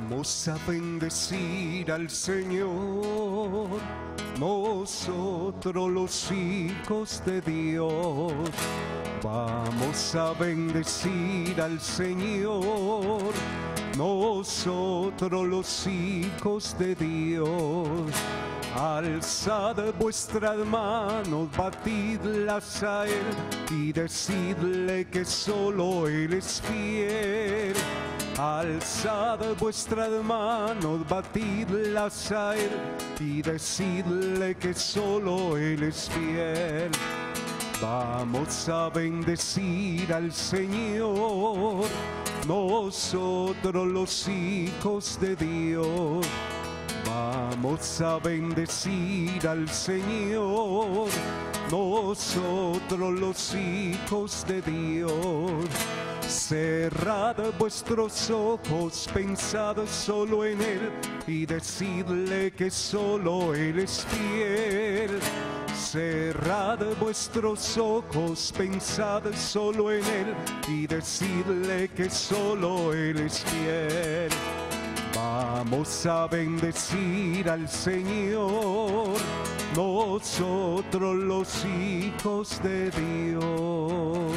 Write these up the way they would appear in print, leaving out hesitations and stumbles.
Vamos a bendecir al Señor, nosotros los hijos de Dios. Vamos a bendecir al Señor, nosotros los hijos de Dios. Alzad vuestras manos, batidlas a Él y decidle que solo Él es fiel. Alzad vuestras manos, batidlas a Él y decidle que solo Él es fiel. Vamos a bendecir al Señor, nosotros los hijos de Dios. Vamos a bendecir al Señor, nosotros los hijos de Dios. Cerrad vuestros ojos, pensad solo en Él y decidle que solo Él es fiel. Cerrad vuestros ojos, pensad solo en Él y decidle que solo Él es fiel. Vamos a bendecir al Señor, nosotros los hijos de Dios.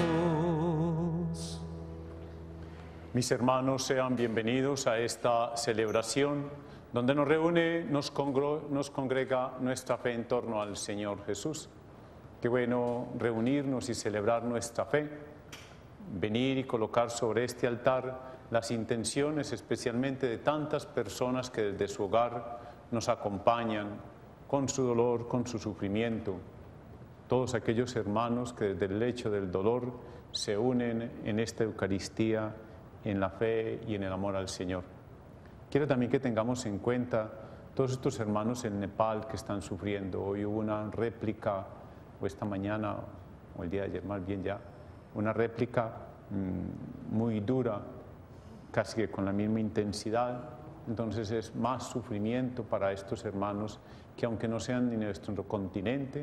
Mis hermanos, sean bienvenidos a esta celebración donde nos reúne, nos congrega nuestra fe en torno al Señor Jesús. Qué bueno reunirnos y celebrar nuestra fe, venir y colocar sobre este altar las intenciones especialmente de tantas personas que desde su hogar nos acompañan con su dolor, con su sufrimiento. Todos aquellos hermanos que desde el lecho del dolor se unen en esta Eucaristía, en la fe y en el amor al Señor. Quiero también que tengamos en cuenta todos estos hermanos en Nepal que están sufriendo. Hoy hubo una réplica, o esta mañana, o el día de ayer más bien ya, una réplica muy dura, casi que con la misma intensidad. Entonces es más sufrimiento para estos hermanos que, aunque no sean ni de nuestro continente,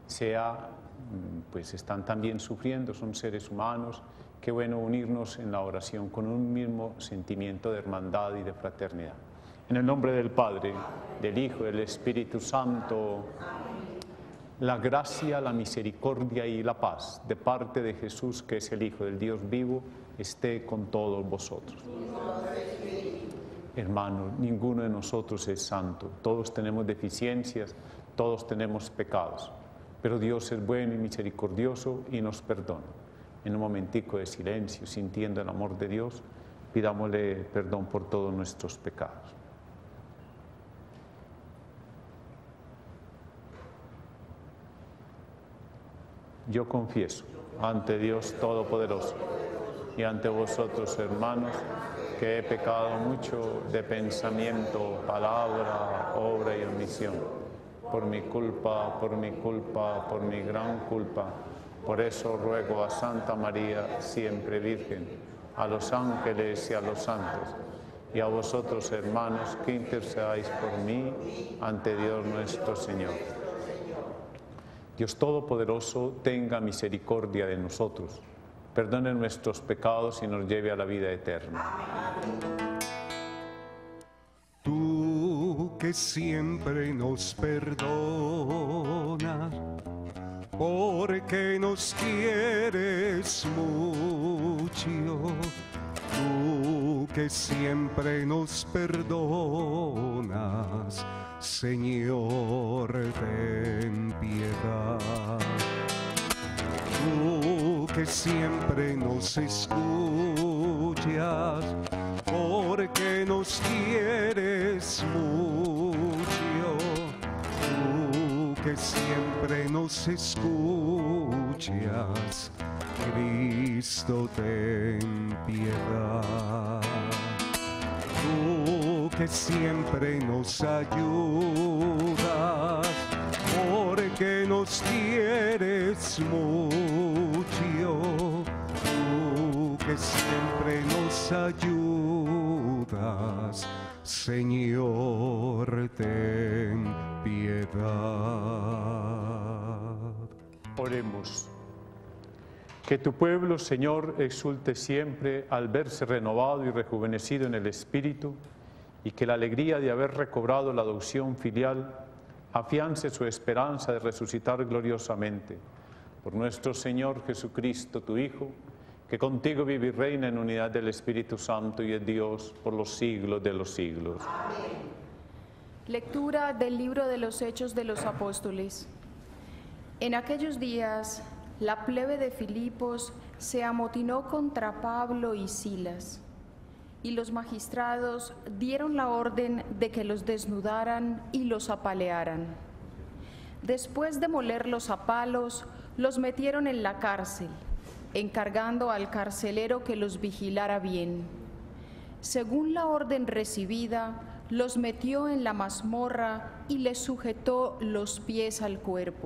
pues están también sufriendo, son seres humanos. Qué bueno unirnos en la oración con un mismo sentimiento de hermandad y de fraternidad. En el nombre del Padre, del Hijo y del Espíritu Santo, la gracia, la misericordia y la paz de parte de Jesús, que es el Hijo del Dios vivo, esté con todos vosotros. Hermanos, ninguno de nosotros es santo. Todos tenemos deficiencias, todos tenemos pecados. Pero Dios es bueno y misericordioso y nos perdona. En un momentico de silencio, sintiendo el amor de Dios, pidámosle perdón por todos nuestros pecados. Yo confieso ante Dios Todopoderoso y ante vosotros, hermanos, que he pecado mucho de pensamiento, palabra, obra y omisión, por mi culpa, por mi gran culpa. Por eso ruego a Santa María, siempre Virgen, a los ángeles y a los santos, y a vosotros, hermanos, que intercedáis por mí ante Dios nuestro Señor. Dios Todopoderoso, tenga misericordia de nosotros, perdone nuestros pecados y nos lleve a la vida eterna. Tú que siempre nos perdonas, porque nos quieres mucho. Tú que siempre nos perdonas, Señor, ten piedad. Tú que siempre nos escuchas, porque nos quieres mucho. Tú que siempre nos escuchas, Cristo, ten piedad. Tú que siempre nos ayudas, porque nos quieres mucho. Tú que siempre nos ayudas, Señor, ten piedad. Oremos. Que tu pueblo, Señor, exulte siempre al verse renovado y rejuvenecido en el Espíritu, y que la alegría de haber recobrado la adopción filial afiance su esperanza de resucitar gloriosamente. Por nuestro Señor Jesucristo, tu Hijo, que contigo vive y reina en unidad del Espíritu Santo y es Dios por los siglos de los siglos. Amén. Lectura del libro de los Hechos de los Apóstoles. En aquellos días, la plebe de Filipos se amotinó contra Pablo y Silas, y los magistrados dieron la orden de que los desnudaran y los apalearan. Después de molerlos a palos, los metieron en la cárcel, encargando al carcelero que los vigilara bien. Según la orden recibida, los metió en la mazmorra y les sujetó los pies al cuerpo.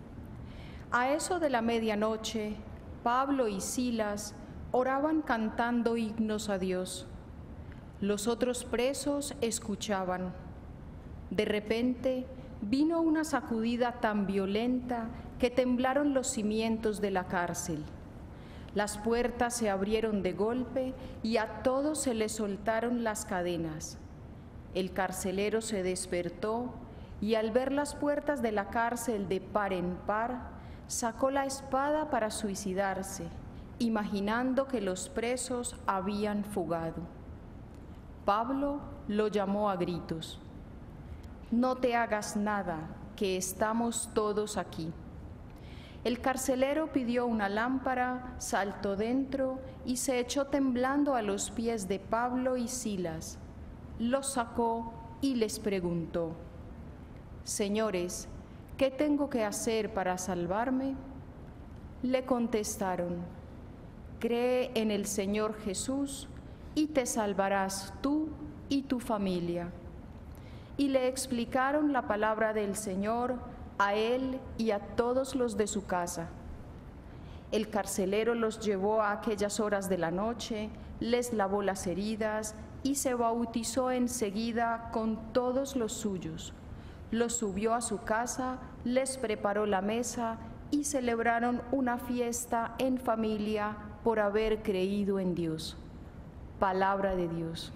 A eso de la medianoche, Pablo y Silas oraban cantando himnos a Dios. Los otros presos escuchaban. De repente vino una sacudida tan violenta que temblaron los cimientos de la cárcel. Las puertas se abrieron de golpe y a todos se les soltaron las cadenas. El carcelero se despertó y al ver las puertas de la cárcel de par en par, sacó la espada para suicidarse, imaginando que los presos habían fugado. Pablo lo llamó a gritos. No te hagas nada, que estamos todos aquí. El carcelero pidió una lámpara, saltó dentro y se echó temblando a los pies de Pablo y Silas. Los sacó y les preguntó: Señores, ¿qué tengo que hacer para salvarme? Le contestaron: Cree en el Señor Jesús y te salvarás tú y tu familia. Y le explicaron la palabra del Señor a él y a todos los de su casa. El carcelero los llevó a aquellas horas de la noche, les lavó las heridas y se bautizó enseguida con todos los suyos. Los subió a su casa, les preparó la mesa y celebraron una fiesta en familia por haber creído en Dios. Palabra de Dios.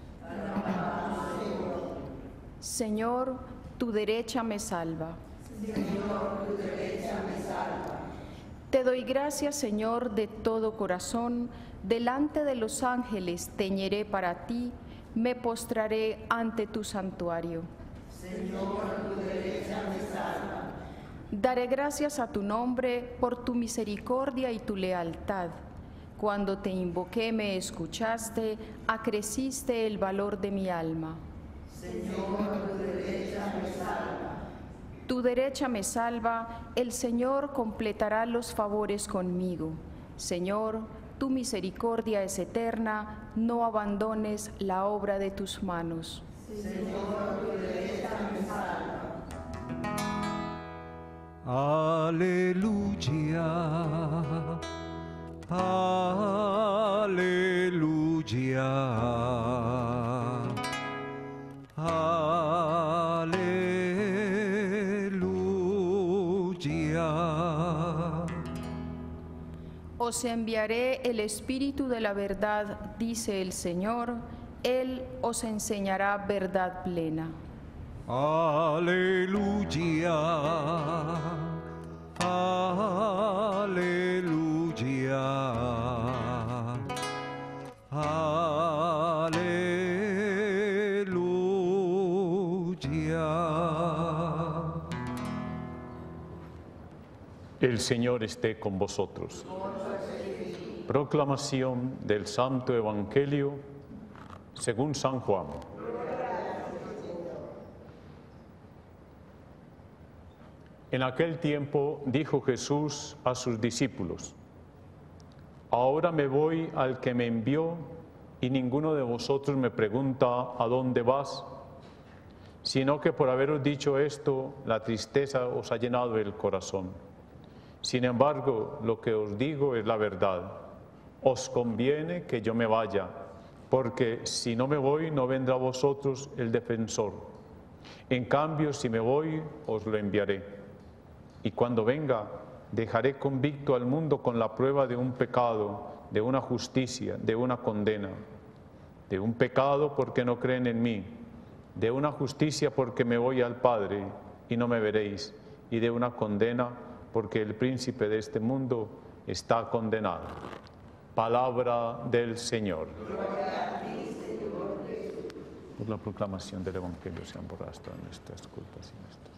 Señor, tu derecha me salva. Señor, tu derecha me salva. Te doy gracias, Señor, de todo corazón. Delante de los ángeles teñeré para ti, me postraré ante tu santuario. Señor, tu derecha me salva. Daré gracias a tu nombre por tu misericordia y tu lealtad. Cuando te invoqué me escuchaste, acreciste el valor de mi alma. Señor, tu derecha me salva. Tu derecha me salva, el Señor completará los favores conmigo. Señor, tu misericordia es eterna, no abandones la obra de tus manos. Señor, tu derecha me salva. Aleluya. Aleluya. Aleluya. Os enviaré el Espíritu de la verdad, dice el Señor, Él os enseñará verdad plena. Aleluya. Aleluya. Aleluya. El Señor esté con vosotros. Proclamación del Santo Evangelio según San Juan. En aquel tiempo dijo Jesús a sus discípulos: Ahora me voy al que me envió y ninguno de vosotros me pregunta ¿a dónde vas? Sino que por haberos dicho esto, la tristeza os ha llenado el corazón. Sin embargo, lo que os digo es la verdad. Os conviene que yo me vaya, porque si no me voy, no vendrá a vosotros el defensor. En cambio, si me voy, os lo enviaré. Y cuando venga, dejaré convicto al mundo con la prueba de un pecado, de una justicia, de una condena. De un pecado porque no creen en mí, de una justicia porque me voy al Padre y no me veréis, y de una condena porque el príncipe de este mundo está condenado. Palabra del Señor. Por la proclamación del Evangelio sean borradas todas nuestras culpas y nuestras.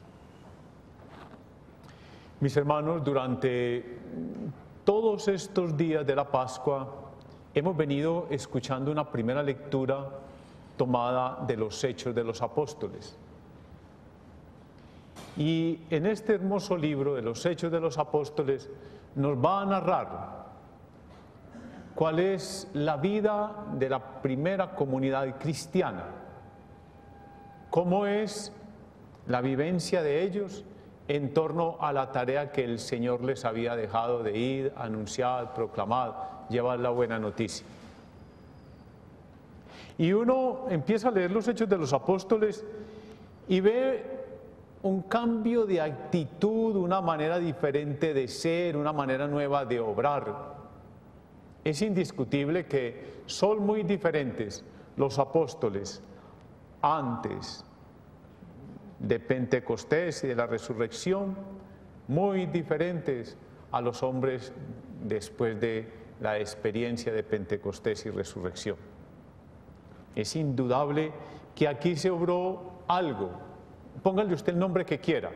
Mis hermanos, durante todos estos días de la Pascua hemos venido escuchando una primera lectura tomada de los Hechos de los Apóstoles. Y en este hermoso libro de los Hechos de los Apóstoles nos va a narrar cuál es la vida de la primera comunidad cristiana, cómo es la vivencia de ellos en torno a la tarea que el Señor les había dejado de ir, anunciar, proclamar, llevar la buena noticia. Y uno empieza a leer los Hechos de los Apóstoles y ve un cambio de actitud, una manera diferente de ser, una manera nueva de obrar. Es indiscutible que son muy diferentes los apóstoles antes de Pentecostés y de la resurrección, muy diferentes a los hombres después de la experiencia de Pentecostés y resurrección. Es indudable que aquí se obró algo, póngale usted el nombre que quiera,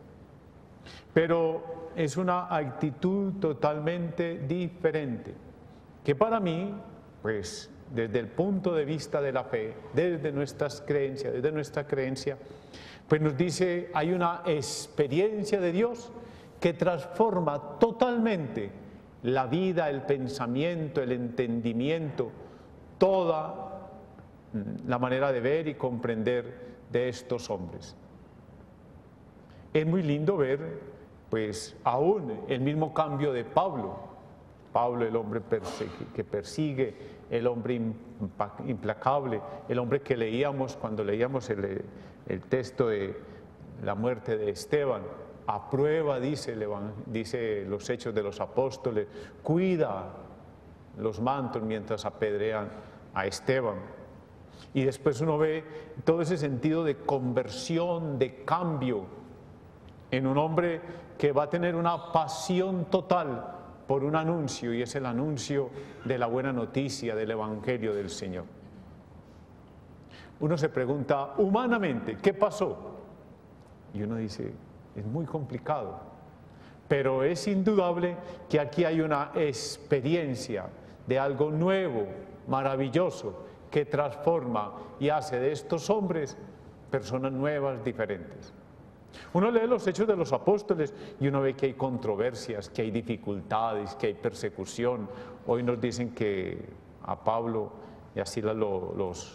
pero es una actitud totalmente diferente, que para mí, pues desde el punto de vista de la fe, desde nuestras creencias, desde nuestra creencia, pues nos dice, hay una experiencia de Dios que transforma totalmente la vida, el pensamiento, el entendimiento, toda la manera de ver y comprender de estos hombres. Es muy lindo ver, pues, aún el mismo cambio de Pablo. Pablo, el hombre que persigue, el hombre implacable, el hombre que leíamos cuando leíamos el texto de la muerte de Esteban. A prueba, dice los Hechos de los Apóstoles, cuida los mantos mientras apedrean a Esteban. Y después uno ve todo ese sentido de conversión, de cambio, en un hombre que va a tener una pasión total por un anuncio, y es el anuncio de la buena noticia del Evangelio del Señor. Uno se pregunta humanamente, ¿qué pasó? Y uno dice, es muy complicado, pero es indudable que aquí hay una experiencia de algo nuevo, maravilloso, que transforma y hace de estos hombres personas nuevas, diferentes. Uno lee los Hechos de los Apóstoles y uno ve que hay controversias, que hay dificultades, que hay persecución. Hoy nos dicen que a Pablo y a Silas los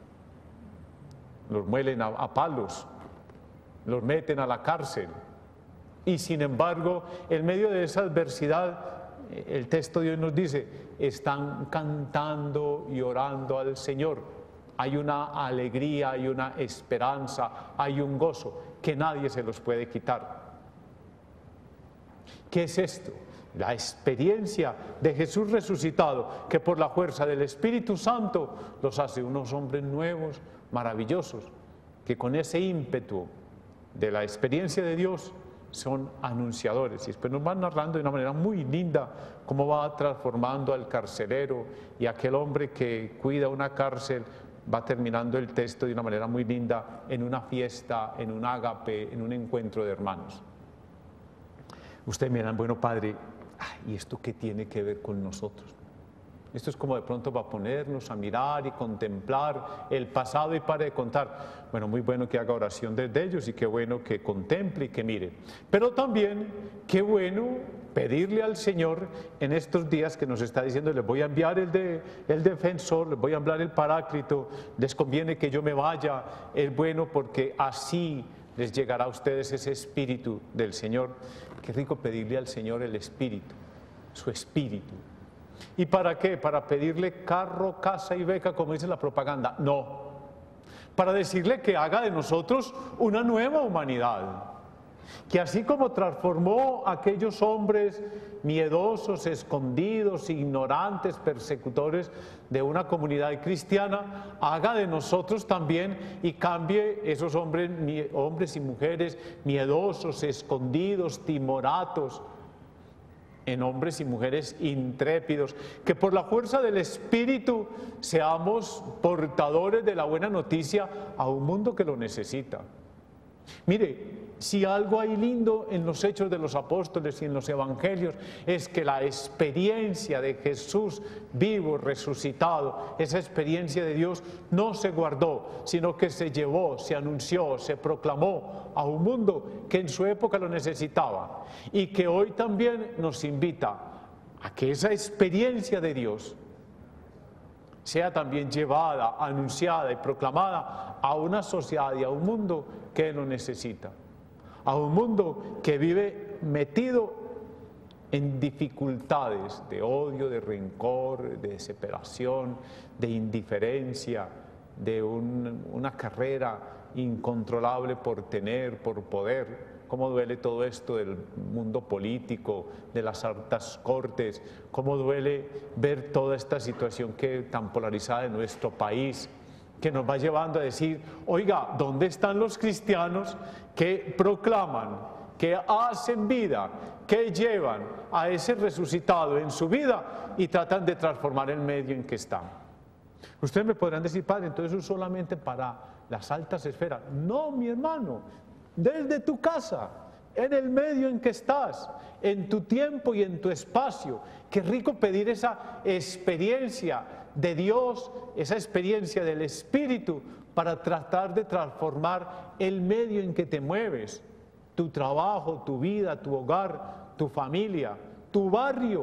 muelen a palos, los meten a la cárcel. Y sin embargo, en medio de esa adversidad, el texto de hoy nos dice, están cantando y orando al Señor. Hay una alegría, hay una esperanza, hay un gozo que nadie se los puede quitar. ¿Qué es esto? La experiencia de Jesús resucitado, que por la fuerza del Espíritu Santo los hace unos hombres nuevos, maravillosos, que con ese ímpetu de la experiencia de Dios son anunciadores. Y después nos van narrando de una manera muy linda cómo va transformando al carcelero, y aquel hombre que cuida una cárcel va terminando el texto de una manera muy linda en una fiesta, en un ágape, en un encuentro de hermanos. Ustedes me dirán, bueno, padre, ¿y esto qué tiene que ver con nosotros? Esto es como de pronto para ponernos a mirar y contemplar el pasado y para de contar. Bueno, muy bueno que haga oración desde ellos y qué bueno que contemple y que mire. Pero también qué bueno pedirle al Señor en estos días que nos está diciendo, les voy a enviar el defensor, les voy a enviar el paráclito, les conviene que yo me vaya, es bueno porque así les llegará a ustedes ese espíritu del Señor. Qué rico pedirle al Señor el espíritu, su espíritu. ¿Y para qué? ¿Para pedirle carro, casa y beca, como dice la propaganda? No. Para decirle que haga de nosotros una nueva humanidad. Que así como transformó a aquellos hombres miedosos, escondidos, ignorantes, persecutores de una comunidad cristiana, haga de nosotros también y cambie esos hombres y mujeres miedosos, escondidos, timoratos, en hombres y mujeres intrépidos, que por la fuerza del Espíritu seamos portadores de la buena noticia a un mundo que lo necesita. Mire, si algo hay lindo en los Hechos de los Apóstoles y en los Evangelios, es que la experiencia de Jesús vivo, resucitado, esa experiencia de Dios no se guardó, sino que se llevó, se anunció, se proclamó a un mundo que en su época lo necesitaba y que hoy también nos invita a que esa experiencia de Dios sea también llevada, anunciada y proclamada a una sociedad y a un mundo que lo necesita, a un mundo que vive metido en dificultades de odio, de rencor, de desesperación, de indiferencia, de una carrera incontrolable por tener, por poder. Cómo duele todo esto del mundo político, de las altas cortes, cómo duele ver toda esta situación tan polarizada en nuestro país, que nos va llevando a decir, oiga, ¿dónde están los cristianos que proclaman, que hacen vida, que llevan a ese resucitado en su vida y tratan de transformar el medio en que están? Ustedes me podrán decir, padre, entonces eso es solamente para las altas esferas. No, mi hermano, desde tu casa, en el medio en que estás, en tu tiempo y en tu espacio. Qué rico pedir esa experiencia de Dios, esa experiencia del Espíritu para tratar de transformar el medio en que te mueves, tu trabajo, tu vida, tu hogar, tu familia, tu barrio.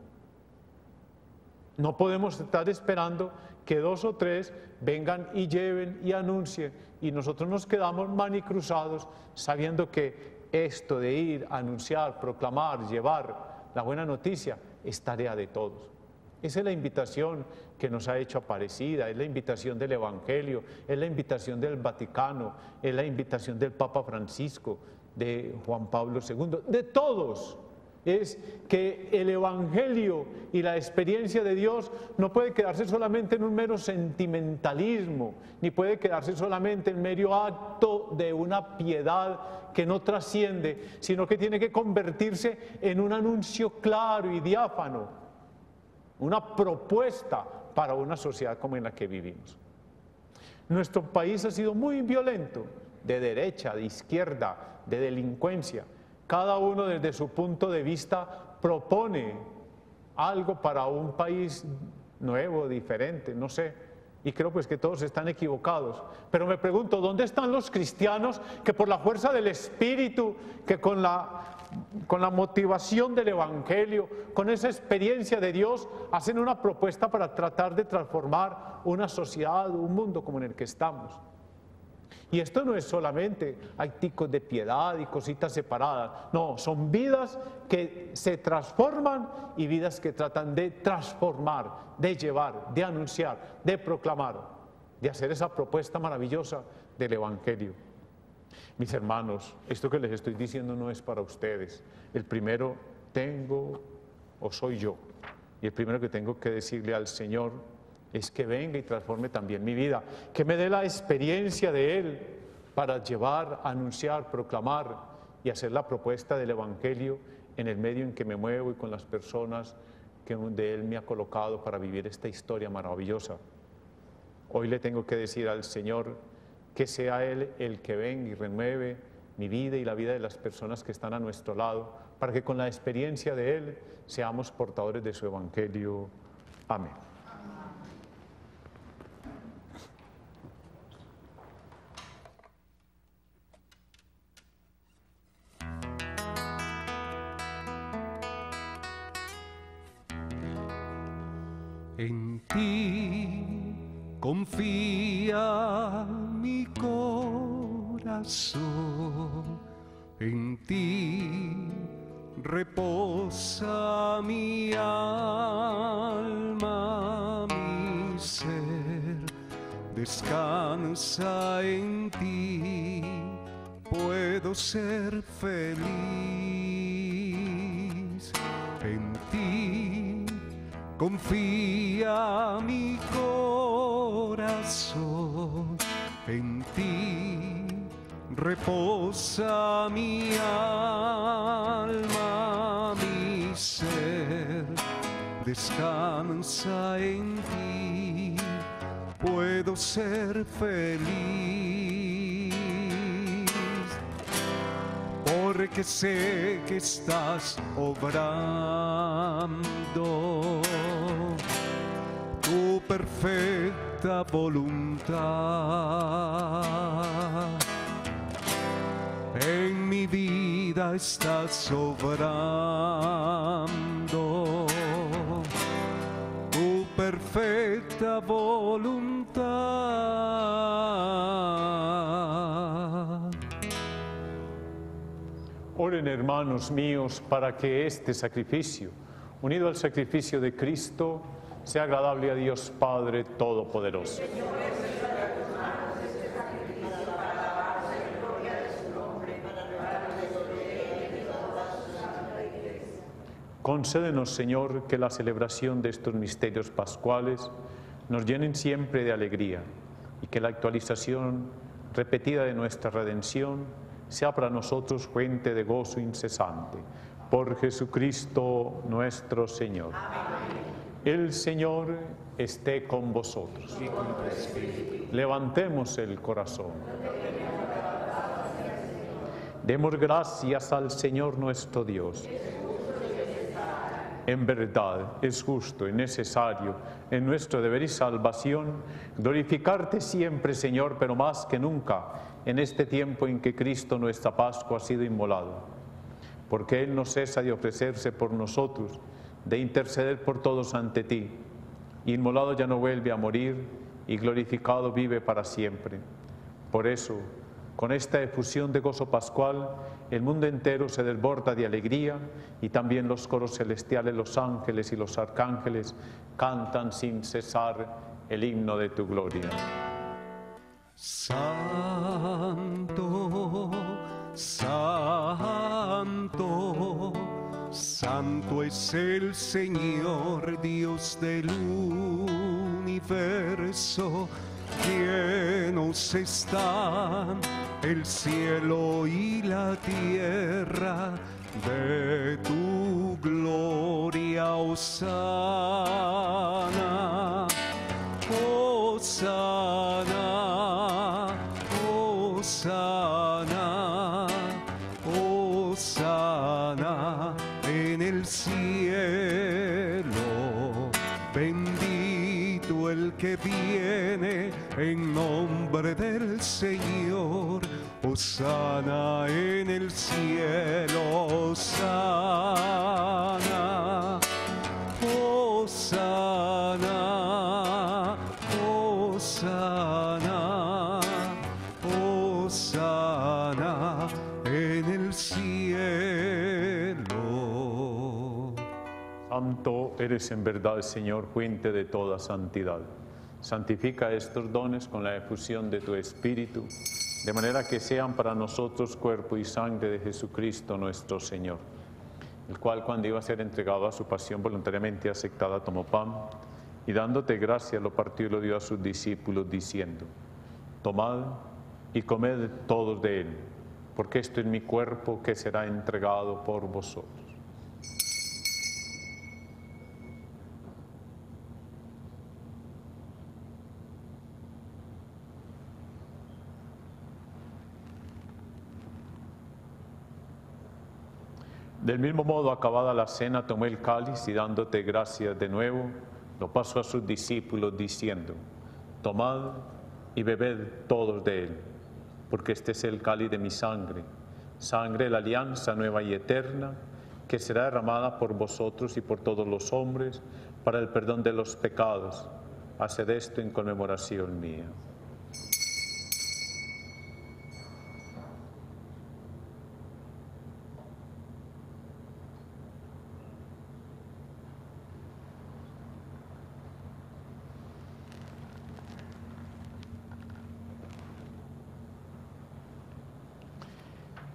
No podemos estar esperando que 2 o 3 vengan y lleven y anuncien y nosotros nos quedamos manicruzados sabiendo que esto de ir, anunciar, proclamar, llevar la buena noticia es tarea de todos. Esa es la invitación que nos ha hecho Aparecida, es la invitación del Evangelio, es la invitación del Vaticano, es la invitación del Papa Francisco, de Juan Pablo II, de todos. Es que el Evangelio y la experiencia de Dios no puede quedarse solamente en un mero sentimentalismo, ni puede quedarse solamente en mero acto de una piedad que no trasciende, sino que tiene que convertirse en un anuncio claro y diáfano, una propuesta para una sociedad como en la que vivimos. Nuestro país ha sido muy violento, de derecha, de izquierda, de delincuencia. Cada uno desde su punto de vista propone algo para un país nuevo, diferente, no sé. Y creo pues que todos están equivocados. Pero me pregunto, ¿dónde están los cristianos que por la fuerza del Espíritu, que con la motivación del Evangelio, con esa experiencia de Dios, hacen una propuesta para tratar de transformar una sociedad, un mundo como en el que estamos? Y esto no es solamente acticos de piedad y cositas separadas, no, son vidas que se transforman y vidas que tratan de transformar, de llevar, de anunciar, de proclamar, de hacer esa propuesta maravillosa del Evangelio. Mis hermanos, esto que les estoy diciendo no es para ustedes. El primero soy yo, y el primero que tengo que decirle al Señor es que venga y transforme también mi vida, que me dé la experiencia de Él para llevar, anunciar, proclamar y hacer la propuesta del Evangelio en el medio en que me muevo y con las personas que de Él me ha colocado para vivir esta historia maravillosa. Hoy le tengo que decir al Señor que sea Él el que venga y renueve mi vida y la vida de las personas que están a nuestro lado, para que con la experiencia de Él seamos portadores de su Evangelio. Amén. En ti confía mi corazón, en ti reposa mi alma, mi ser descansa en ti puedo ser feliz. En ti confía mi corazón, en ti reposa mi alma, mi ser descansa en ti, puedo ser feliz, porque sé que estás obrando tu perfecta voluntad. En mi vida estás obrando tu perfecta voluntad. Oren, hermanos míos, para que este sacrificio, unido al sacrificio de Cristo, sea agradable a Dios Padre Todopoderoso. Concédenos, Señor, que la celebración de estos misterios pascuales nos llenen siempre de alegría y que la actualización repetida de nuestra redención sea para nosotros fuente de gozo incesante. Por Jesucristo nuestro Señor. El Señor esté con vosotros. Levantemos el corazón. Demos gracias al Señor nuestro Dios. En verdad es justo y necesario en nuestro deber y salvación glorificarte siempre, Señor, pero más que nunca en este tiempo en que Cristo nuestra Pascua ha sido inmolado, porque Él no cesa de ofrecerse por nosotros, de interceder por todos ante ti. Inmolado ya no vuelve a morir y glorificado vive para siempre. Por eso, con esta efusión de gozo pascual, el mundo entero se desborda de alegría y también los coros celestiales, los ángeles y los arcángeles cantan sin cesar el himno de tu gloria. Santo, santo, santo es el Señor, Dios del universo. Llenos están el cielo y la tierra de tu gloria, hosana, hosana, hosana, hosana en el cielo. Bendito el que viene en nombre del Señor, hosana en el cielo, hosana, hosana, hosana, hosana en el cielo. Santo eres en verdad, Señor, fuente de toda santidad. Santifica estos dones con la efusión de tu Espíritu, de manera que sean para nosotros cuerpo y sangre de Jesucristo nuestro Señor, el cual, cuando iba a ser entregado a su pasión voluntariamente aceptada, tomó pan y dándote gracia lo partió y lo dio a sus discípulos, diciendo: tomad y comed todos de él, porque esto es mi cuerpo que será entregado por vosotros. Del mismo modo, acabada la cena, tomó el cáliz y dándote gracias de nuevo, lo pasó a sus discípulos diciendo: tomad y bebed todos de él, porque este es el cáliz de mi sangre, sangre de la alianza nueva y eterna, que será derramada por vosotros y por todos los hombres para el perdón de los pecados. Haced esto en conmemoración mía.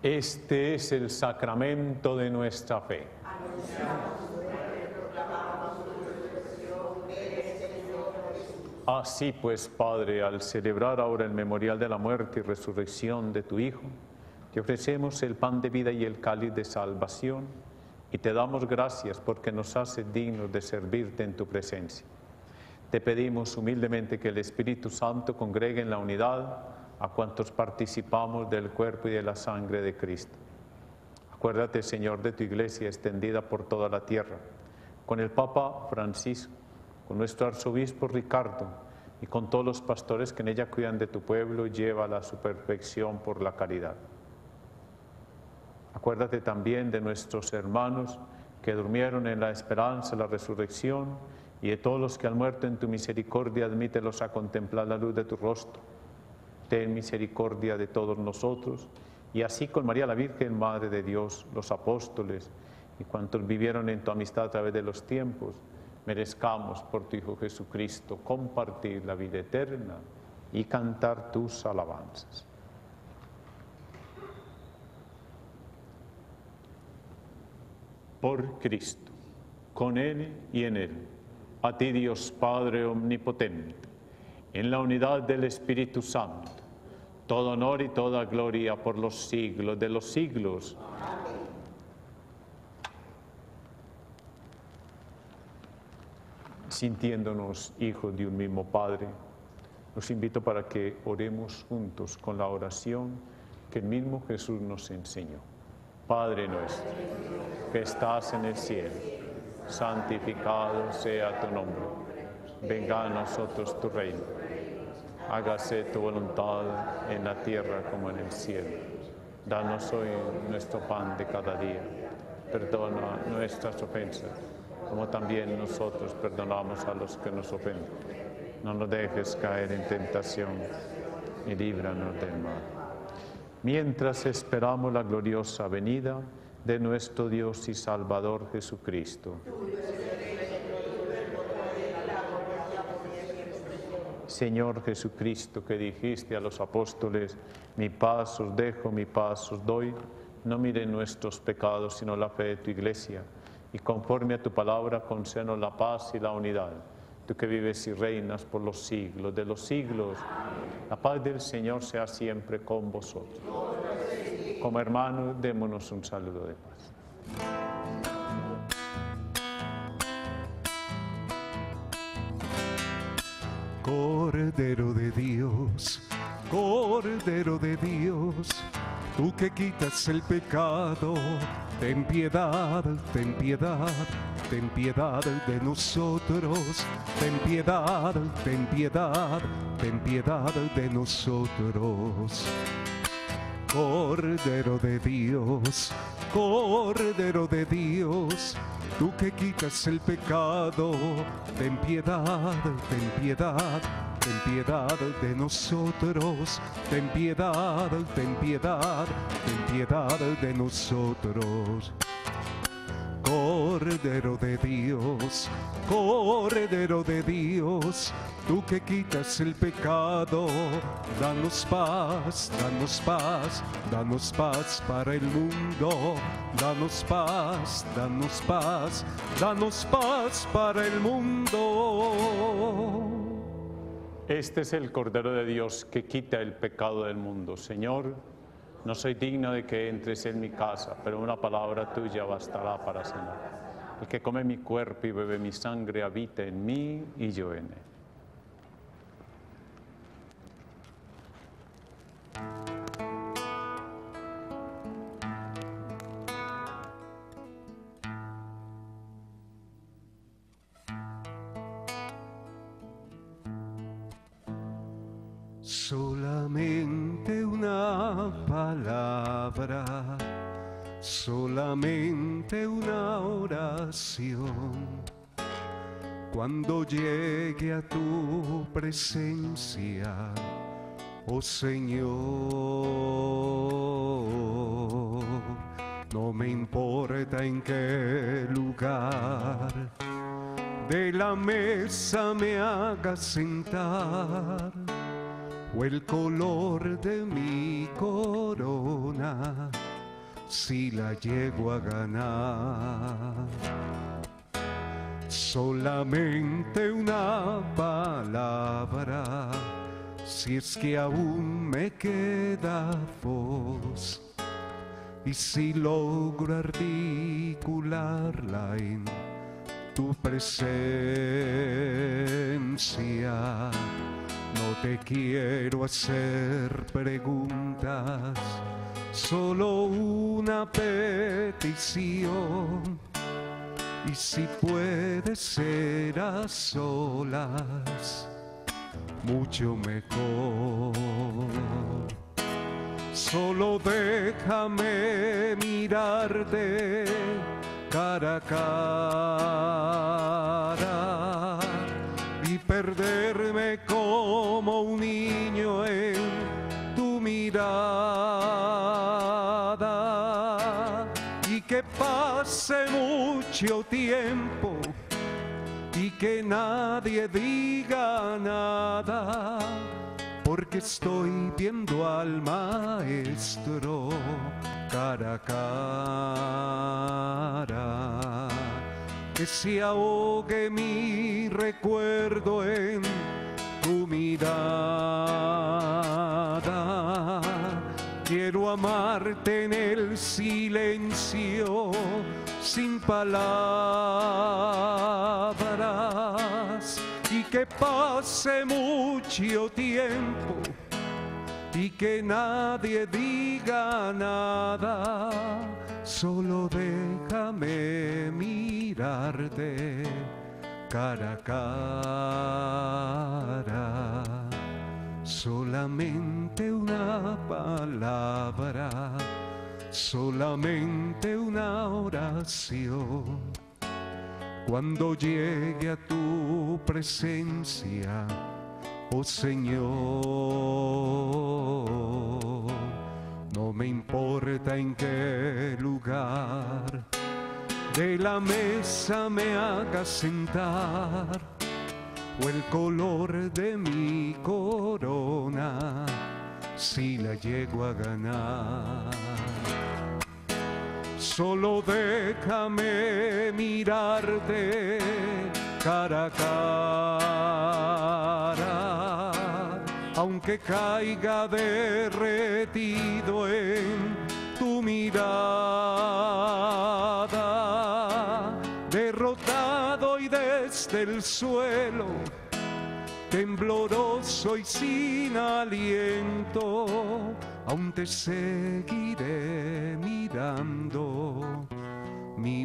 Este es el sacramento de nuestra fe. Así pues, Padre, al celebrar ahora el memorial de la muerte y resurrección de tu Hijo, te ofrecemos el pan de vida y el cáliz de salvación, y te damos gracias porque nos haces dignos de servirte en tu presencia. Te pedimos humildemente que el Espíritu Santo congregue en la unidad a cuantos participamos del cuerpo y de la sangre de Cristo. Acuérdate, Señor, de tu iglesia extendida por toda la tierra, con el Papa Francisco, con nuestro arzobispo Ricardo y con todos los pastores que en ella cuidan de tu pueblo y llévala a su perfección por la caridad. Acuérdate también de nuestros hermanos que durmieron en la esperanza de la resurrección y de todos los que han muerto en tu misericordia, admítelos a contemplar la luz de tu rostro. Ten misericordia de todos nosotros, y así con María la Virgen, Madre de Dios, los apóstoles y cuantos vivieron en tu amistad a través de los tiempos, merezcamos por tu Hijo Jesucristo compartir la vida eterna y cantar tus alabanzas. Por Cristo, con Él y en Él, a ti Dios Padre omnipotente, en la unidad del Espíritu Santo, todo honor y toda gloria por los siglos de los siglos. Sintiéndonos hijos de un mismo Padre, los invito para que oremos juntos con la oración que el mismo Jesús nos enseñó. Padre nuestro, que estás en el cielo, santificado sea tu nombre. Venga a nosotros tu reino. Hágase tu voluntad en la tierra como en el cielo. Danos hoy nuestro pan de cada día. Perdona nuestras ofensas, como también nosotros perdonamos a los que nos ofenden. No nos dejes caer en tentación y líbranos del mal. Mientras esperamos la gloriosa venida de nuestro Dios y Salvador Jesucristo. Señor Jesucristo, que dijiste a los apóstoles, mi paz os dejo, mi paz os doy, no miren nuestros pecados, sino la fe de tu iglesia, y conforme a tu palabra, concédenos la paz y la unidad. Tú que vives y reinas por los siglos de los siglos, la paz del Señor sea siempre con vosotros. Como hermanos, démonos un saludo de paz. Cordero de Dios, Cordero de Dios, tú que quitas el pecado, ten piedad, ten piedad, ten piedad de nosotros, ten piedad, ten piedad, ten piedad de nosotros. Cordero de Dios, Cordero de Dios, tú que quitas el pecado, ten piedad, ten piedad, ten piedad de nosotros, ten piedad, ten piedad, ten piedad de nosotros. Cordero de Dios, Cordero de Dios, tú que quitas el pecado, danos paz, danos paz, danos paz para el mundo, danos paz, danos paz, danos paz para el mundo. Este es el Cordero de Dios que quita el pecado del mundo. Señor, no soy digno de que entres en mi casa, pero una palabra tuya bastará para sanar. El que come mi cuerpo y bebe mi sangre habita en mí y yo en él. Solamente una palabra, solamente una oración. Cuando llegue a tu presencia, oh Señor, no me importa en qué lugar de la mesa me hagas sentar, o el color de mi corona, si la llego a ganar. Solamente una palabra, si es que aún me queda voz, y si logro articularla en tu presencia. No te quiero hacer preguntas, solo una petición. Y si puede ser a solas, mucho mejor. Solo déjame mirarte cara a cara y perderme como un niño en tu mirada, y que pase mucho tiempo y que nadie diga nada, porque estoy viendo al maestro cara a cara. Que se ahogue mi recuerdo en tu mirada. Quiero amarte en el silencio, sin palabras, y que pase mucho tiempo y que nadie diga nada. Solo déjame mirarte cara a cara. Solamente una palabra, solamente una oración. Cuando llegue a tu presencia, oh Señor, no me importa en qué lugar de la mesa me hagas sentar, o el color de mi corona, si la llego a ganar. Solo déjame mirarte cara a cara, aunque caiga derretido en tu mirada, derrotado y desde el suelo, tembloroso y sin aliento, aún te seguiré mirando, mi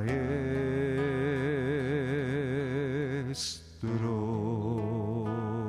maestro.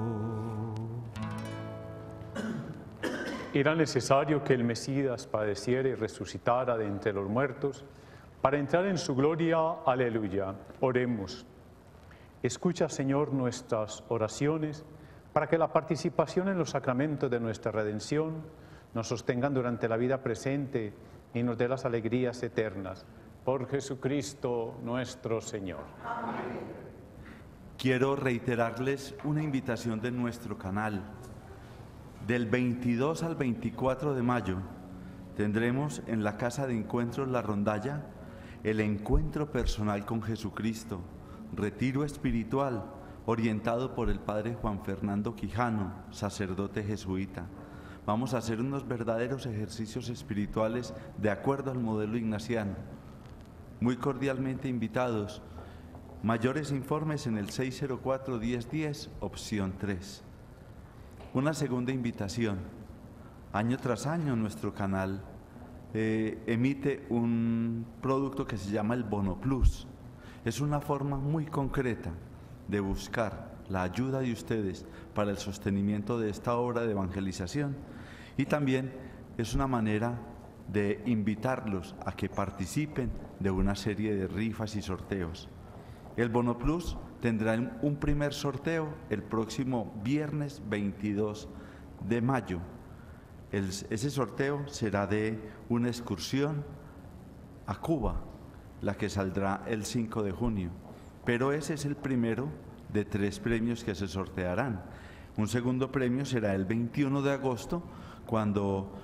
Era necesario que el Mesías padeciera y resucitara de entre los muertos para entrar en su gloria. Aleluya. Oremos. Escucha, Señor, nuestras oraciones para que la participación en los sacramentos de nuestra redención nos sostengan durante la vida presente y nos dé las alegrías eternas. Por Jesucristo nuestro Señor. Amén. Quiero reiterarles una invitación de nuestro canal. Del 22 al 24 de mayo tendremos en la Casa de Encuentros La Rondalla el encuentro personal con Jesucristo, retiro espiritual orientado por el Padre Juan Fernando Quijano, sacerdote jesuita. Vamos a hacer unos verdaderos ejercicios espirituales de acuerdo al modelo ignaciano. Muy cordialmente invitados. Mayores informes en el 604-1010, opción 3. Una segunda invitación. Año tras año nuestro canal emite un producto que se llama el Bono Plus. Es una forma muy concreta de buscar la ayuda de ustedes para el sostenimiento de esta obra de evangelización, y también es una manera de invitarlos a que participen de una serie de rifas y sorteos. El Bono Plus tendrá un primer sorteo el próximo viernes 22 de mayo. Ese sorteo será de una excursión a Cuba, la que saldrá el 5 de junio. Pero ese es el primero de 3 premios que se sortearán. Un segundo premio será el 21 de agosto, cuando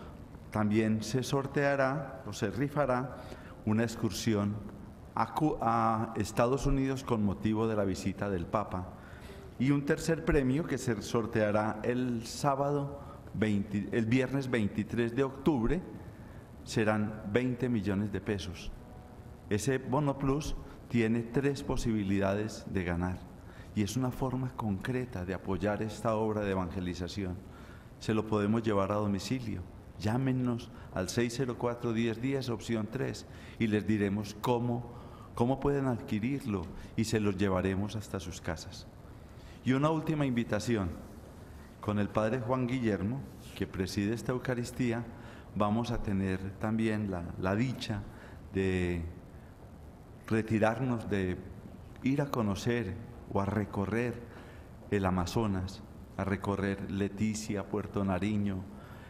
también se sorteará o se rifará una excursión a Estados Unidos con motivo de la visita del Papa, y un tercer premio que se sorteará el viernes 23 de octubre, serán 20 millones de pesos. Ese bono plus tiene 3 posibilidades de ganar y es una forma concreta de apoyar esta obra de evangelización. Se lo podemos llevar a domicilio. Llámenos al 604-1010, opción 3, y les diremos cómo pueden adquirirlo y se los llevaremos hasta sus casas. Y una última invitación, con el Padre Juan Guillermo, que preside esta Eucaristía, vamos a tener también la dicha de retirarnos, de ir a conocer o a recorrer el Amazonas, a recorrer Leticia, Puerto Nariño,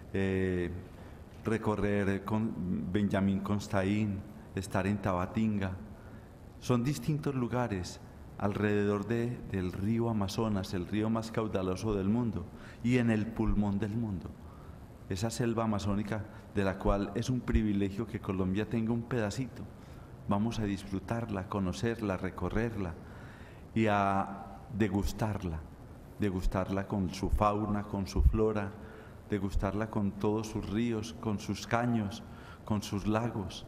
recorrer con Benjamín Constaín, estar en Tabatinga. Son distintos lugares alrededor del río Amazonas, el río más caudaloso del mundo y en el pulmón del mundo. Esa selva amazónica de la cual es un privilegio que Colombia tenga un pedacito. Vamos a disfrutarla, conocerla, recorrerla y a degustarla con su fauna, con su flora, degustarla con todos sus ríos, con sus caños, con sus lagos.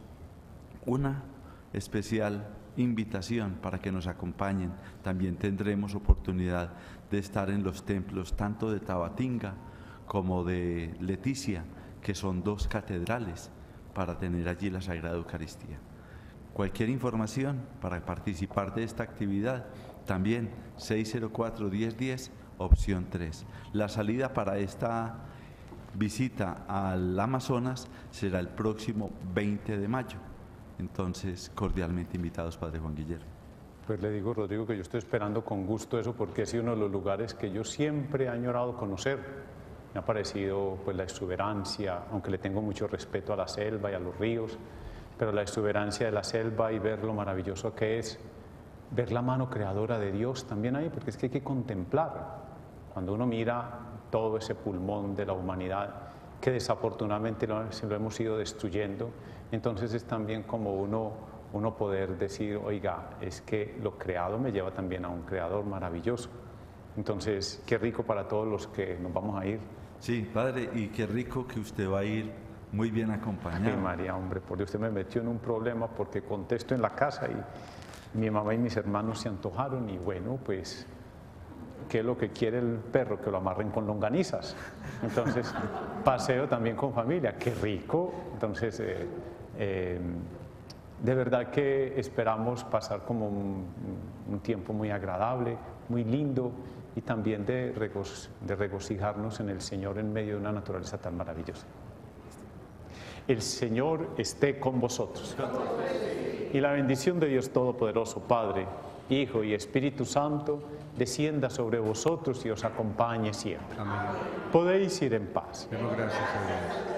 Una especial invitación para que nos acompañen. También tendremos oportunidad de estar en los templos tanto de Tabatinga como de Leticia, que son 2 catedrales, para tener allí la Sagrada Eucaristía. Cualquier información para participar de esta actividad, también 604-1010, opción 3. La salida para esta visita al Amazonas será el próximo 20 de mayo. Entonces, cordialmente invitados, Padre Juan Guillermo. Pues le digo, Rodrigo, que yo estoy esperando con gusto eso, porque es uno de los lugares que yo siempre he añorado conocer. Me ha parecido pues la exuberancia, aunque le tengo mucho respeto a la selva y a los ríos, pero la exuberancia de la selva y ver lo maravilloso que es, ver la mano creadora de Dios también ahí, porque es que hay que contemplar. Cuando uno mira todo ese pulmón de la humanidad, que desafortunadamente se lo hemos ido destruyendo, entonces es también como uno poder decir, oiga, es que lo creado me lleva también a un creador maravilloso. Entonces, qué rico para todos los que nos vamos a ir. Sí, Padre, y qué rico que usted va a ir muy bien acompañado. Ay, María, hombre, porque usted me metió en un problema porque contesto en la casa y mi mamá y mis hermanos se antojaron y bueno, pues, ¿qué es lo que quiere el perro? Que lo amarren con longanizas. Entonces, paseo también con familia, qué rico. Entonces, de verdad que esperamos pasar como un tiempo muy agradable, muy lindo y también de regocijarnos en el Señor en medio de una naturaleza tan maravillosa. El Señor esté con vosotros. Y la bendición de Dios Todopoderoso, Padre, Hijo y Espíritu Santo, descienda sobre vosotros y os acompañe siempre. Amén. Podéis ir en paz. Demos gracias a Dios.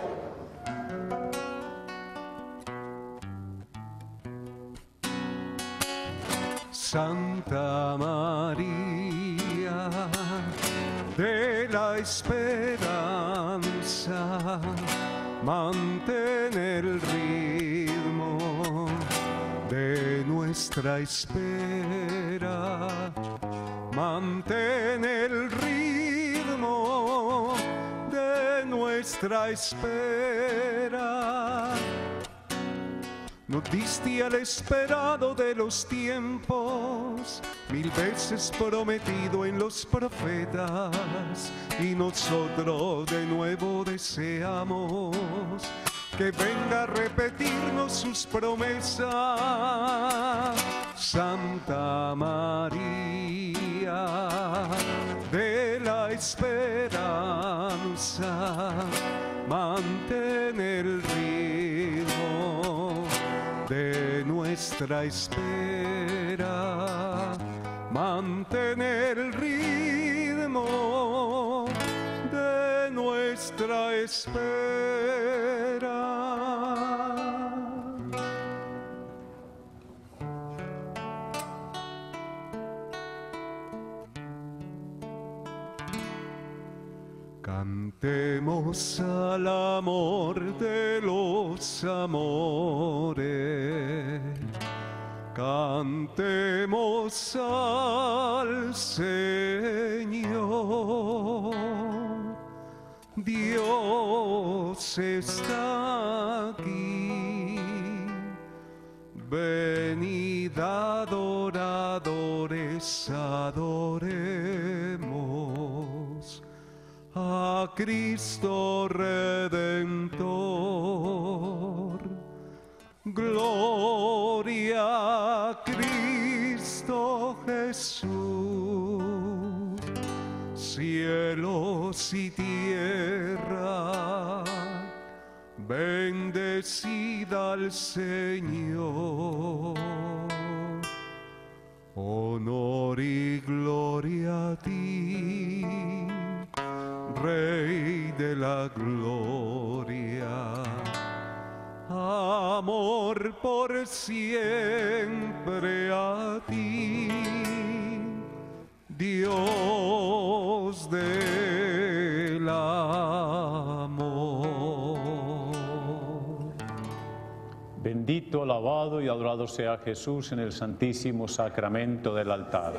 Santa María de la esperanza, mantén el ritmo de nuestra espera, mantén el ritmo de nuestra espera. Nos diste al esperado de los tiempos, 1000 veces prometido en los profetas, y nosotros de nuevo deseamos que venga a repetirnos sus promesas. Santa María de la esperanza, mantén el ritmo de nuestra espera, mantén el ritmo de nuestra espera. Canta Cantemos al amor de los amores, cantemos al Señor. Dios está aquí, venid adoradores, adoremos a Cristo Redentor. Gloria a Cristo Jesús. Cielos y tierra, bendecid al Señor. Honor y gloria a ti, Rey de la gloria. Amor por siempre a ti, Dios del amor. Bendito, alabado y adorado sea Jesús en el santísimo sacramento del altar.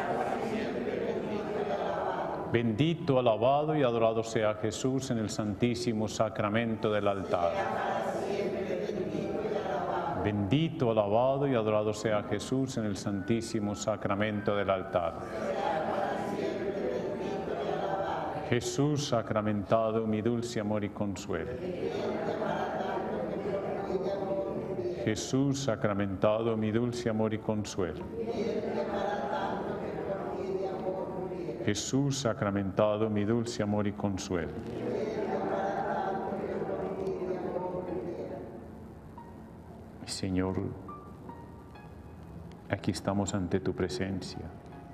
Bendito, alabado y adorado sea Jesús en el santísimo sacramento del altar. Bendito, alabado y adorado sea Jesús en el santísimo sacramento del altar. Jesús sacramentado, mi dulce amor y consuelo. Jesús sacramentado, mi dulce amor y consuelo. Jesús sacramentado, mi dulce amor y consuelo. Señor, aquí estamos ante tu presencia.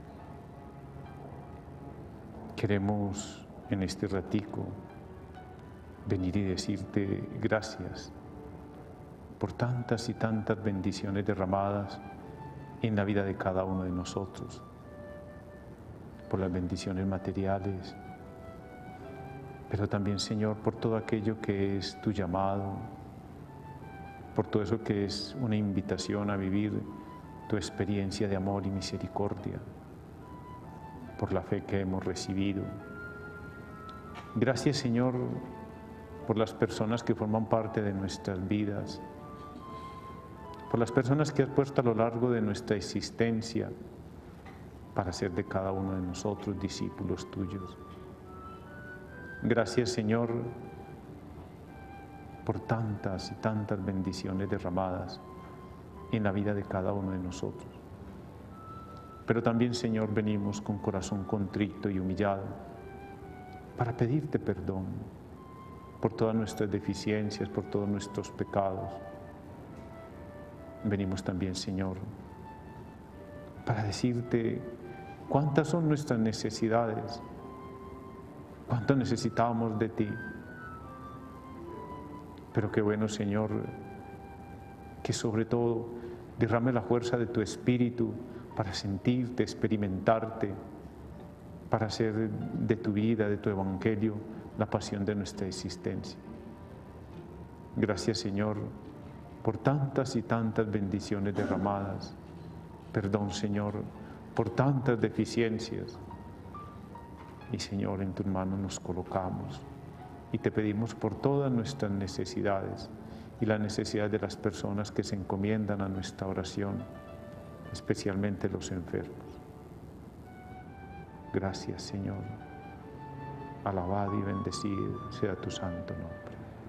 Queremos en este ratico venir y decirte gracias por tantas y tantas bendiciones derramadas en la vida de cada uno de nosotros, por las bendiciones materiales, pero también, Señor, por todo aquello que es tu llamado, por todo eso que es una invitación a vivir tu experiencia de amor y misericordia, por la fe que hemos recibido. Gracias, Señor, por las personas que forman parte de nuestras vidas, por las personas que has puesto a lo largo de nuestra existencia para ser de cada uno de nosotros discípulos tuyos. Gracias, Señor, por tantas y tantas bendiciones derramadas en la vida de cada uno de nosotros. Pero también, Señor, venimos con corazón contrito y humillado para pedirte perdón por todas nuestras deficiencias, por todos nuestros pecados. Venimos también, Señor, para decirte cuántas son nuestras necesidades, cuánto necesitamos de ti. Pero qué bueno, Señor, que sobre todo derrame la fuerza de tu Espíritu para sentirte, experimentarte, para hacer de tu vida, de tu Evangelio, la pasión de nuestra existencia. Gracias, Señor, por tantas y tantas bendiciones derramadas. Perdón, Señor, por tantas deficiencias. Y, Señor, en tus manos nos colocamos y te pedimos por todas nuestras necesidades y las necesidades de las personas que se encomiendan a nuestra oración, especialmente los enfermos. Gracias, Señor. Alabado y bendecido sea tu santo nombre.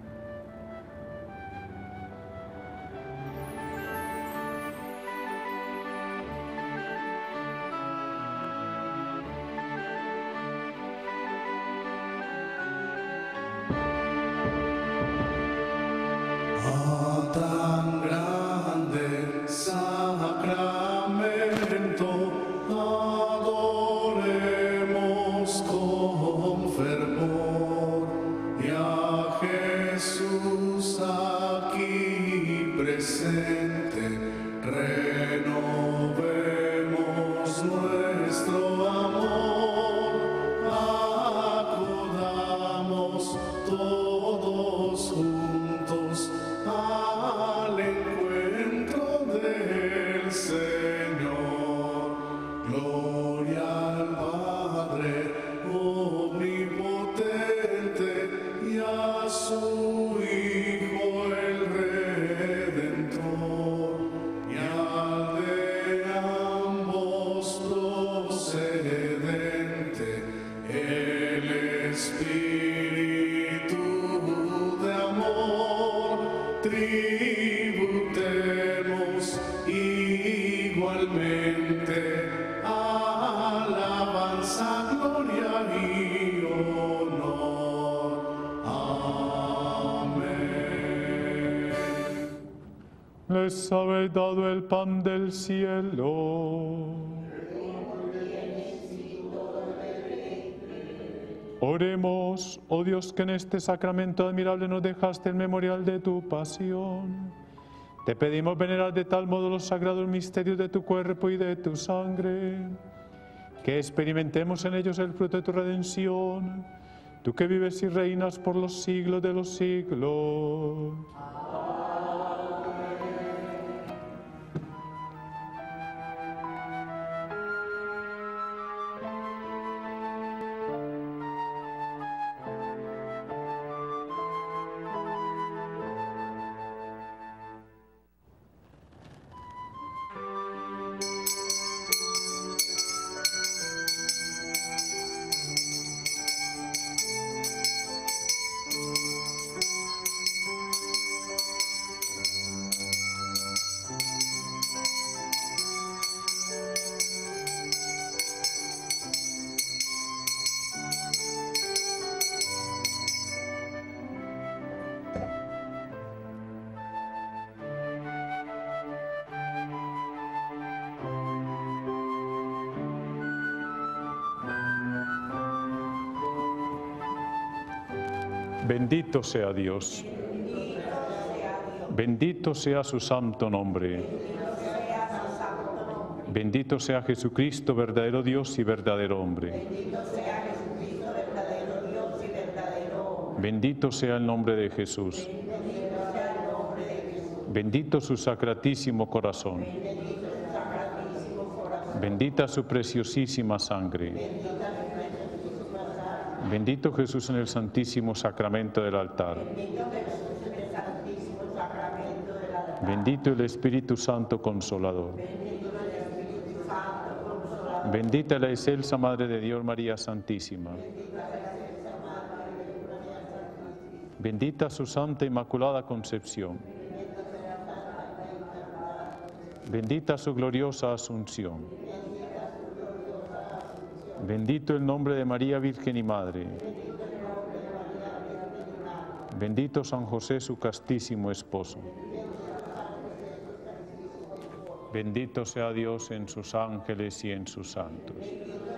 Tan grande sacramento, adoremos con fervor, y a Jesús aquí presente, renovemos nuestro amor, acudamos todos juntos al encuentro del Señor. Gloria al Padre omnipotente y a su Hijo el Redentor, y al de ambos procedente, el Espíritu de amor, tributemos igualmente alabanza, gloria y honor. Amén. Les habéis dado el pan del cielo. Oremos, oh Dios, que en este sacramento admirable nos dejaste el memorial de tu pasión. Te pedimos venerar de tal modo los sagrados misterios de tu cuerpo y de tu sangre, que experimentemos en ellos el fruto de tu redención, tú que vives y reinas por los siglos de los siglos. Bendito sea Dios. Bendito sea su santo nombre. Bendito sea Jesucristo, verdadero Dios y verdadero hombre. Bendito sea el nombre de Jesús. Bendito su sacratísimo corazón. Bendita su preciosísima sangre. Bendito Jesús en el santísimo sacramento del altar. Bendito el Espíritu Santo Consolador. Bendita la excelsa Madre de Dios, María Santísima. Bendita su Santa Inmaculada Concepción. Bendita su gloriosa Asunción. Bendito el nombre de María Virgen y Madre. Bendito San José, su castísimo esposo. Bendito sea Dios en sus ángeles y en sus santos.